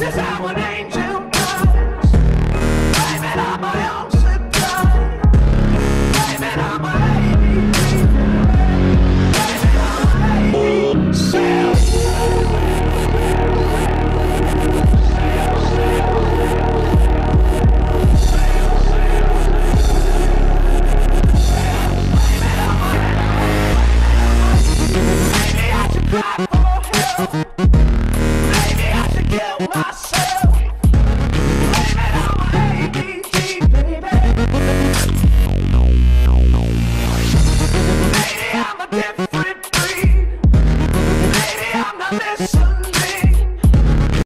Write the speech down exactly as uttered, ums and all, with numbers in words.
is how an angel goes. Blaming on my own supply. Blaming on my A B C. Blaming on my A B C. Maybe I should cry for help. Maybe I should kill myself.